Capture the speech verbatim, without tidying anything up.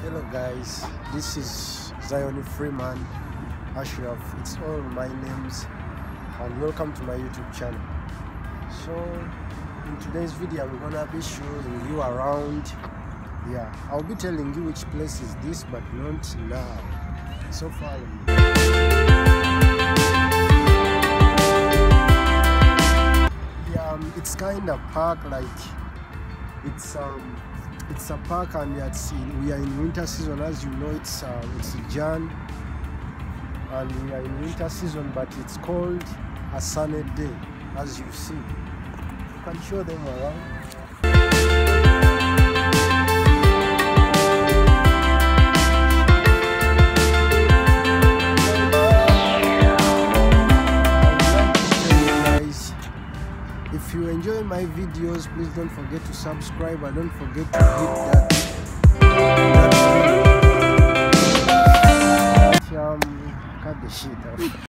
Hello guys, this is Zion Freeman Ashraf. It's all my names and welcome to my YouTube channel. So in today's video I'm gonna be showing you around. Yeah, I'll be telling you which place is this, but not now. So follow me. Yeah, um, it's kind of park, like it's um it's a park, and it's in, we are in winter season. As you know, it's uh, it's Jan and we are in winter season, but it's called a sunny day. As you see, you can show them around. If you enjoy my videos, please don't forget to subscribe and don't forget to hit that, that um, cut the shit out.